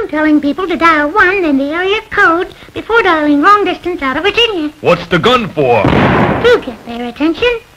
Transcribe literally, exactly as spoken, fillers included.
gun telling people to dial one in the area code before dialing long distance out of Virginia. What's the gun for? To get their attention.